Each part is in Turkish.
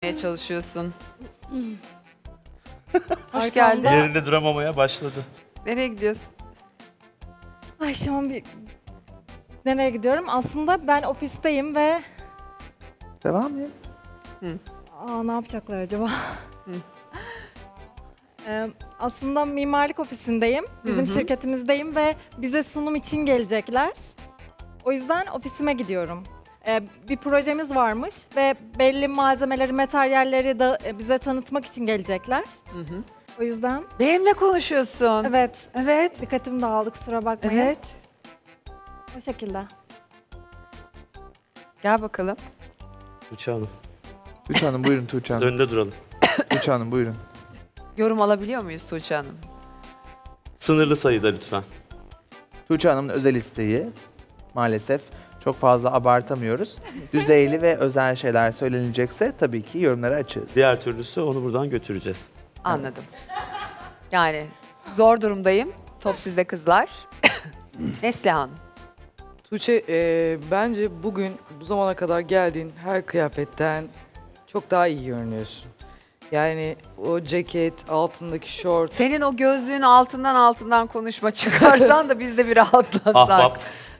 çalışıyorsun. Hoş geldin. Yerinde duramamaya başladı. Nereye gidiyorsun? Ay şu an nereye gidiyorum? Aslında ben ofisteyim ve Devam et. ne yapacaklar acaba? Aslında mimarlık ofisindeyim. Bizim şirketimizdeyim ve bize sunum için gelecekler. O yüzden ofisime gidiyorum. Bir projemiz varmış ve belli malzemeleri, materyalleri de bize tanıtmak için gelecekler. O yüzden Benimle konuşuyorsun. evet, Evet. dikkatim dağıldı, kusura bakmayın. Evet. O şekilde. Gel bakalım. Tuğçe Hanım. Tuğçe Hanım buyurun Tuğçe Hanım. Önde duralım. Tuğçe Hanım buyurun. Yorum alabiliyor muyuz Tuğçe Hanım? Sınırlı sayıda lütfen. Tuğçe Hanım'ın özel isteği maalesef çok fazla abartamıyoruz. Düzeyli ve özel şeyler söylenecekse tabii ki yorumlara açığız. Diğer türlüsü onu buradan götüreceğiz. Anladım. Yani zor durumdayım. Top sizde kızlar. Neslihan. Tuğçe, bence bugün bu zamana kadar geldiğin her kıyafetten çok daha iyi görünüyorsun. Yani o ceket, altındaki şort. Senin o gözlüğün altından konuşma çıkarsan da biz de bir rahatlasak. Ahbap.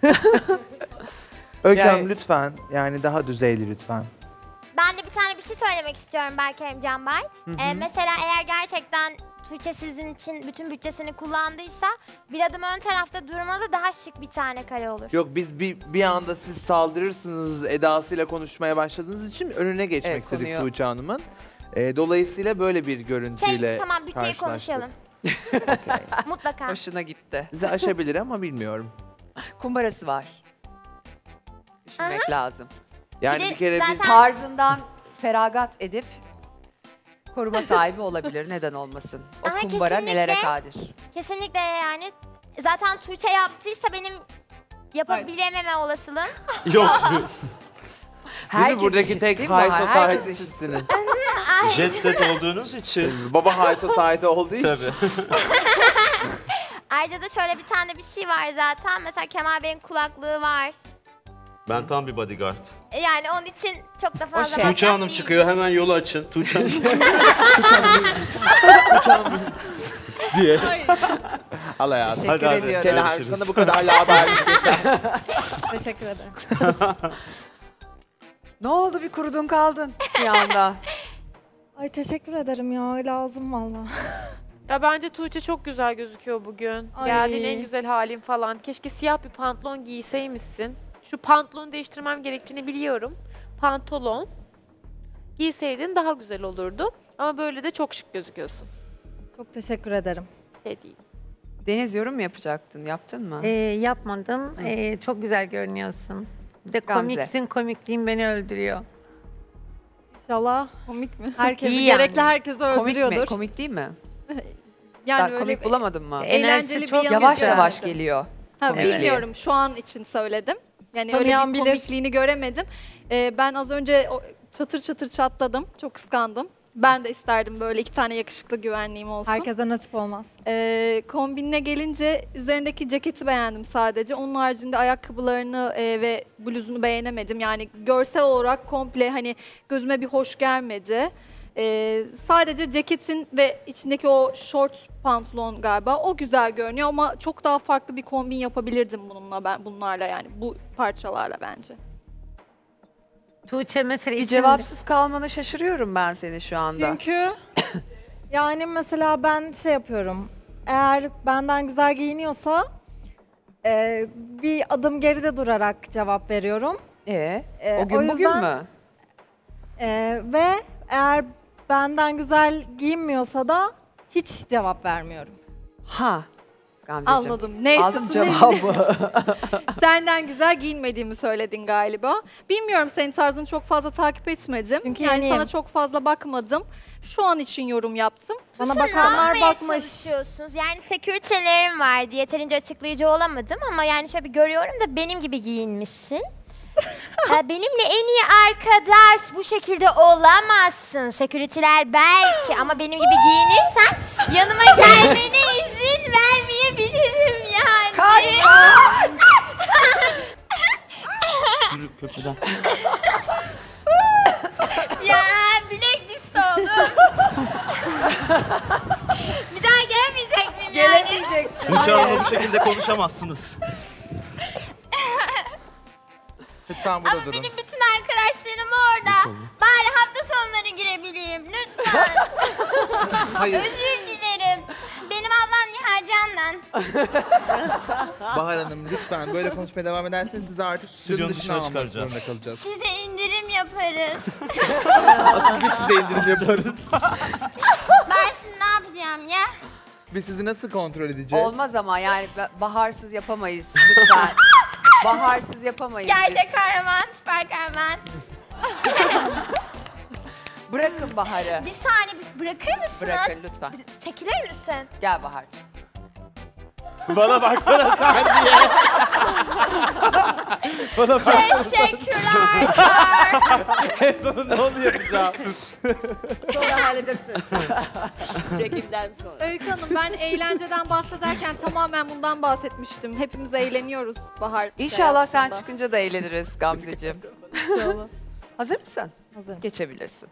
Öykü Yani- Hanım lütfen yani daha düzeyli lütfen. Ben de bir tane bir şey söylemek istiyorum Berker Emcan Bay. Mesela eğer gerçekten Tuğçe sizin için bütün bütçesini kullandıysa bir adım ön tarafta durmalı daha şık bir tane kare olur. Yok biz bir anda siz saldırırsınız edasıyla konuşmaya başladığınız için önüne geçmek Evet, istedik konuyu- Tuğçe Hanım'ın. Dolayısıyla böyle bir görüntüyle Tamam bütçeyi karşılaştık. konuşalım. Mutlaka. Hoşuna gitti. Bizi aşabilir ama bilmiyorum. Kumbarası var. Düşünmek lazım. Yani Bir de bir kere biz zaten- Tarzından feragat edip koruma sahibi olabilir. Neden olmasın? O Aha, kumbara kesinlikle. nelere kadir? Kesinlikle yani. Zaten Tuğçe yaptıysa benim yapabilememe olasılığım. Yok. değil mi buradaki eşit, tek değil mi? high Herkes society eşit. sizsiniz. Jet set olduğunuz için. Baba high society olduğu için. Tabii. Ayrıca da şöyle bir tane bir şey var zaten. Mesela Kemal Bey'in kulaklığı var. Ben tam bir bodyguard. Yani onun için çok da fazla şey. masraf Tuğçe Hanım değil. çıkıyor, hemen yolu açın. Tuğçe Hanım. diye. Al hayatım. Teşekkür hadi. ediyorum. Seni Görüşürüz. sana bu kadar haberlik yeter. Teşekkür ederim. Ne oldu bir kurudun kaldın bir anda. Ay teşekkür ederim ya, lazım valla. Ya bence Tuğçe çok güzel gözüküyor bugün. Ay. Geldiğin en güzel halin falan. Keşke siyah bir pantolon giyseymişsin. Şu pantolonu değiştirmem gerektiğini biliyorum. Pantolon giyseydin daha güzel olurdu. Ama böyle de çok şık gözüküyorsun. Çok teşekkür ederim. Şey değil. Deniz yorum mu yapacaktın? Yaptın mı? Yapmadım. Çok güzel görünüyorsun. Bir de Gamze. komiksin, komikliğin beni öldürüyor. İnşallah Komik mi? herkes İyi gerekli yani. herkesi Komik öldürüyordur. mi? Komik değil mi? Yani Daha öyle komik bulamadın mı? Enerjisi eğlenceli bir çok yanı Yavaş yok. yavaş geliyor. Ha, komikliği. bilmiyorum şu an için söyledim. Yani öyle Tanıyan bir bilir. komikliğini göremedim. Ben az önce çatır çatır çatladım. Çok kıskandım. Ben de isterdim böyle 2 tane yakışıklı güvenliğim olsun. Herkese nasip olmaz. Kombinine gelince üzerindeki ceketi beğendim sadece. Onun haricinde ayakkabılarını ve bluzunu beğenemedim. Yani görsel olarak komple hani gözüme bir hoş gelmedi. Sadece ceketin ve içindeki o short pantolon galiba o güzel görünüyor ama çok daha farklı bir kombin yapabilirdim bunlarla yani bu parçalarla bence. Tuğçe mesela Bir için cevapsız kalmana şaşırıyorum ben seni şu anda. Çünkü yani mesela ben şey yapıyorum. Eğer benden güzel giyiniyorsa bir adım geride durarak cevap veriyorum. O gün o bugün yüzden- mü? Ve eğer benden güzel giyinmiyorsa da hiç cevap vermiyorum. Ha. Gamzeciğim. Anladım. Neyse. Aldım cevabı. Senden güzel giyinmediğimi söyledin galiba. Bilmiyorum senin tarzını çok fazla takip etmedim. Çünkü yani yeniyim. sana çok fazla bakmadım. Şu an için yorum yaptım. Bana Tuğçe, ne bakanlar yapmaya bakmış. çalışıyorsunuz? Yani sekürtelerim vardı. Yeterince açıklayıcı olamadım ama yani şöyle bir görüyorum da benim gibi giyinmişsin. Benimle en iyi arkadaş bu şekilde olamazsın. Seküritiler belki ama benim gibi giyinirsen yanıma gelmene izin vermeyebilirim yani. Yürü köprüden. Ya bilek Bir daha gelemeyecek miyim Gelemeyeceksin. Tuğçe Hanım'la bu şekilde konuşamazsınız. Lütfen burada Ama durun. benim bütün arkadaşlarım orada. Bari hafta sonları girebileyim lütfen. Hayır. Özür dilerim. Benim ablam Nihal Can'dan. Bahar Hanım lütfen böyle konuşmaya devam ederseniz sizi artık stüdyonun Stüdyonun dışına dışına almak çıkaracağız. zorunda kalacağız. Size indirim yaparız. Asıl biz size indirim yaparız. Ben şimdi ne yapacağım ya? Biz sizi nasıl kontrol edeceğiz? Olmaz ama yani baharsız yapamayız lütfen. Baharsız yapamayız Gerçek biz. kahraman, süper kahraman. Bırakın Bahar'ı. Bir saniye bırakır mısınız? Bırakın lütfen. Çekilir misin? Gel Bahar'cığım. Bana baksana sen diye. Bana bak. Teşekkürler. En sonunda onu yapacağım. Sonra halledersiniz. Çekimden sonra. Öykü Hanım ben eğlenceden bahsederken tamamen bundan bahsetmiştim. Hepimiz eğleniyoruz Bahar. İnşallah sen seansında. çıkınca da eğleniriz Gamzeciğim. Hazır mısın? Hazırım. Geçebilirsin.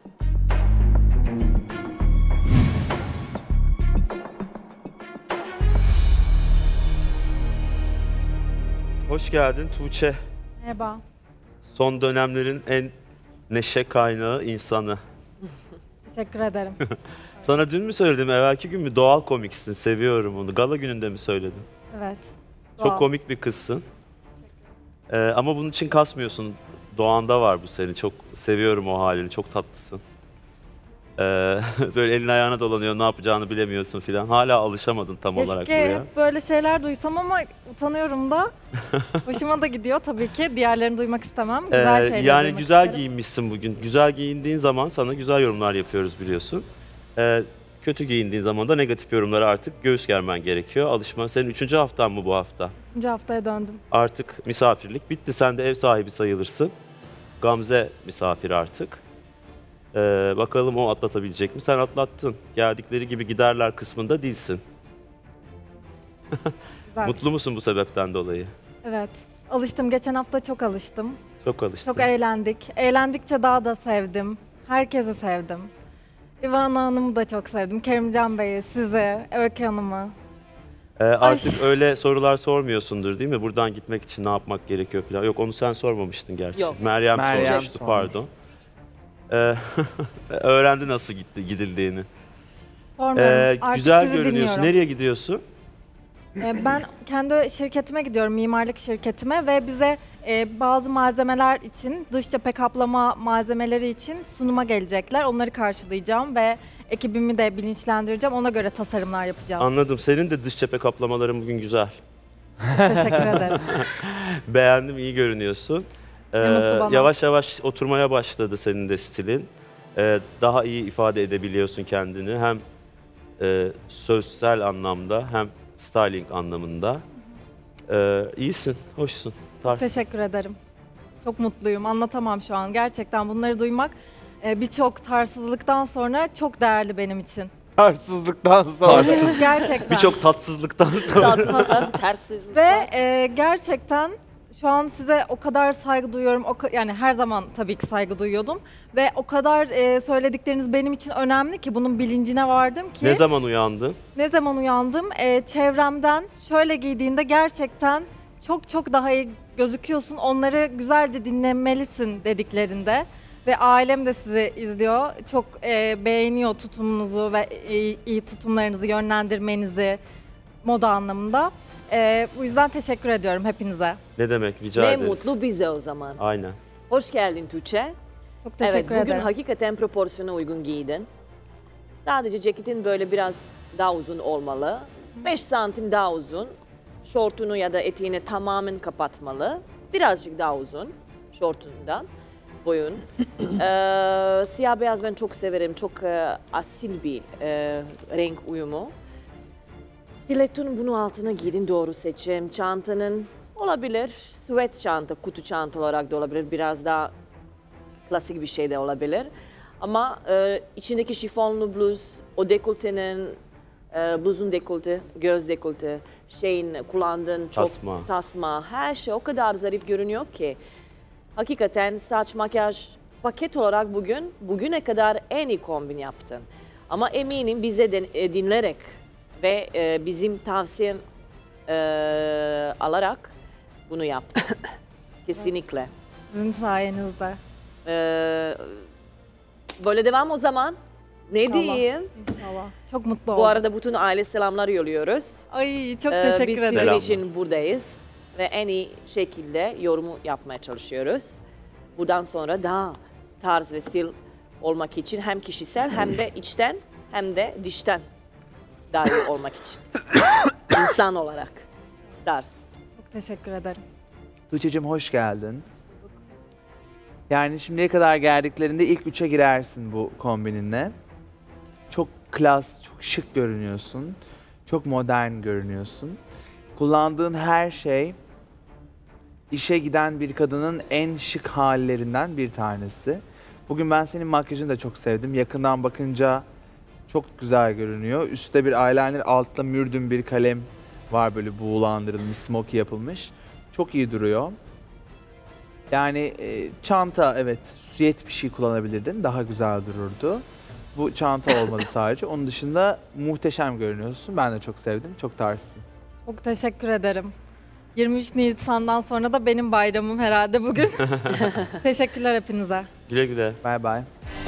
Hoş geldin Tuğçe. Merhaba. Son dönemlerin en neşe kaynağı insanı. Teşekkür ederim. Sana dün mü söyledim, evvelki gün mü? Doğal komiksin, seviyorum onu. Gala gününde mi söyledim? Evet. Çok Doğal. komik bir kızsın. Ama bunun için kasmıyorsun. Doğanda var bu seni. Çok seviyorum o halini. Çok tatlısın. Böyle elin ayağına dolanıyor, ne yapacağını bilemiyorsun filan. Hala alışamadın tam olarak Keşke buraya. hep böyle şeyler duysam ama utanıyorum da. Hoşuma da gidiyor tabii ki. Diğerlerini duymak istemem. Güzel şeyler Yani duymak güzel isterim. giyinmişsin bugün. Güzel giyindiğin zaman sana güzel yorumlar yapıyoruz biliyorsun. Kötü giyindiğin zaman da negatif yorumlara artık göğüs germen gerekiyor. Alışman. Senin 3. haftan mı bu hafta? 3. haftaya döndüm. Artık misafirlik bitti. Sen de ev sahibi sayılırsın. Gamze misafir artık. Bakalım o atlatabilecek mi? Sen atlattın. Geldikleri gibi giderler kısmında değilsin. Güzel. Mutlu musun bu sebepten dolayı? Evet. Alıştım. Geçen hafta çok alıştım. Çok alıştın. Çok eğlendik. Eğlendikçe daha da sevdim. Herkesi sevdim. İvana Hanım'ı da çok sevdim. Kerimcan Bey'i, sizi, Öykü Hanım'ı. Artık öyle sorular sormuyorsundur değil mi? Buradan gitmek için ne yapmak gerekiyor falan. Yok onu sen sormamıştın gerçi. Yok. Meryem sormuştu sormuş. pardon. Öğrendi nasıl gidildiğini. Sormuyorum. Artık Güzel sizi görünüyorsun. dinliyorum. Nereye gidiyorsun? Ben kendi şirketime gidiyorum, mimarlık şirketime ve bize bazı malzemeler için, dış cephe kaplama malzemeleri için sunuma gelecekler. Onları karşılayacağım ve ekibimi de bilinçlendireceğim. Ona göre tasarımlar yapacağız. Anladım. Senin de dış cephe kaplamaların bugün güzel. Teşekkür ederim. Beğendim, iyi görünüyorsun. Ne mutlu bana. Yavaş yavaş oturmaya başladı senin de stilin. Daha iyi ifade edebiliyorsun kendini. Hem sözsel anlamda hem styling anlamında. İyisin, hoşsun. Tarzsın. Teşekkür ederim. Çok mutluyum. Anlatamam şu an. Gerçekten bunları duymak birçok tarsızlıktan sonra çok değerli benim için. Tarsızlıktan sonra. Gerçekten. Birçok tatsızlıktan sonra. Tatsızlıktan, tersizlikten. Ve gerçekten şu an size o kadar saygı duyuyorum. Yani her zaman tabii ki saygı duyuyordum. Ve o kadar söyledikleriniz benim için önemli ki bunun bilincine vardım ki. Ne zaman uyandın? Ne zaman uyandım? Çevremden şöyle giydiğinde gerçekten çok çok daha iyi gözüküyorsun. Onları güzelce dinlemelisin dediklerinde. Ve ailem de sizi izliyor. Çok beğeniyor tutumunuzu ve iyi tutumlarınızı, yönlendirmenizi moda anlamında. Bu yüzden teşekkür ediyorum hepinize. Ne demek? Rica Ne ederiz. mutlu bize o zaman. Aynen. Hoş geldin Tuğçe. Çok teşekkür Evet, bugün ederim. hakikaten proporsiyona uygun giydin. Sadece ceketin böyle biraz daha uzun olmalı. 5 santim daha uzun. Şortunu ya da eteğini tamamen kapatmalı. Birazcık daha uzun şortundan boyun. Siyah beyaz ben çok severim. Çok asil bir renk uyumu. Stilettonun bunun altına giydin, doğru seçim. Çantanın olabilir. Sweat çanta, kutu çanta olarak da olabilir. Biraz daha klasik bir şey de olabilir. Ama içindeki şifonlu bluz, o dekoltenin, bluzun dekolte, göz dekolte, kullandığın çok tasma, her şey o kadar zarif görünüyor ki. Hakikaten saç, makyaj, paket olarak bugüne kadar en iyi kombin yaptın. Ama eminim bize dinlerek ve bizim tavsiye alarak bunu yaptım. Kesinlikle. Sizin sayenizde. Böyle devam o zaman. Ne İnşallah. diyeyim? İnşallah. Çok mutlu Bu oldum. arada bütün aile selamlar yolluyoruz. Ay çok Biz teşekkür sizin ederim. için buradayız ve en iyi şekilde yorumu yapmaya çalışıyoruz. Buradan sonra daha tarz ve stil olmak için hem kişisel hem de içten hem de dıştan daha iyi olmak için. İnsan olarak tarz. Çok teşekkür ederim. Tuğçe'cim hoş geldin. Yani şimdiye kadar geldiklerinde ilk 3'e girersin bu kombininle. Çok klas, çok şık görünüyorsun. Çok modern görünüyorsun. Kullandığın her şey işe giden bir kadının en şık hallerinden bir tanesi. Bugün ben senin makyajını da çok sevdim. Yakından bakınca çok güzel görünüyor. Üstte bir eyeliner, altta mürdüm bir kalem var, böyle buğulandırılmış, smoky yapılmış. Çok iyi duruyor. Yani çanta, evet, süet bir şey kullanabilirdin. Daha güzel dururdu. Bu çanta olmadı sadece. Onun dışında muhteşem görünüyorsun. Ben de çok sevdim. Çok tarzsın. Çok teşekkür ederim. 23 Nisan'dan sonra da benim bayramım herhalde bugün. Teşekkürler hepinize. Güle güle. Bye bye.